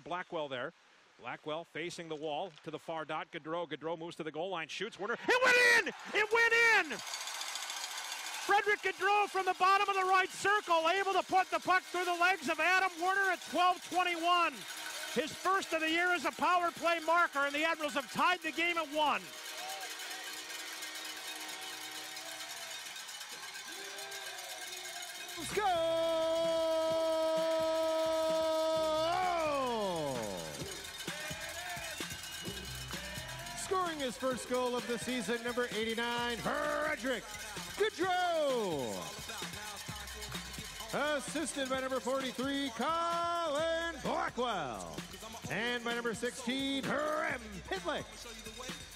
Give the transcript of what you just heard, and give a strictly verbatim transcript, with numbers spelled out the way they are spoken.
Blackwell there. Blackwell facing the wall to the far dot. Gaudreau. Gaudreau moves to the goal line, shoots. Werner. It went in! It went in! Freddy Gaudreau from the bottom of the right circle, able to put the puck through the legs of Adam Werner at twelve twenty-one. His first of the year as a power play marker, and the Admirals have tied the game at one. Let's go! Scoring his first goal of the season, number eighty-nine, Freddy Gaudreau. Assisted by number forty-three, Colin Blackwell. And by number sixteen, Rem Pitlick.